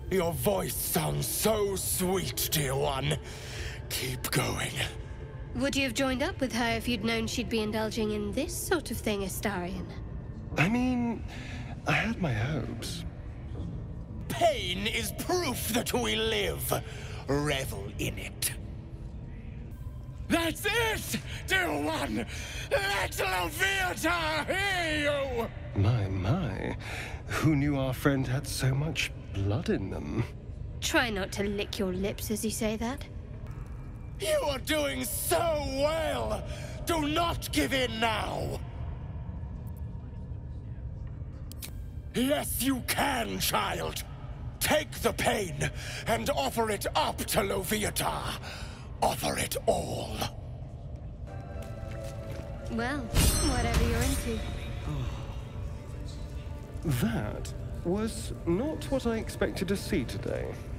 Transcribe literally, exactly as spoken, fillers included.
Your voice sounds so sweet, dear one. Keep going. Would you have joined up with her if you'd known she'd be indulging in this sort of thing, Astarion? I mean, I had my hopes. Pain is proof that we live. Revel in it. That's it, dear one! Let Loviatar hear you! My, my. Who knew our friend had so much blood in them? Try not to lick your lips as you say that. You are doing so well! Do not give in now! Yes, you can, child! Take the pain and offer it up to Loviatar. Offer it all. Well, whatever you're into. That was not what I expected to see today.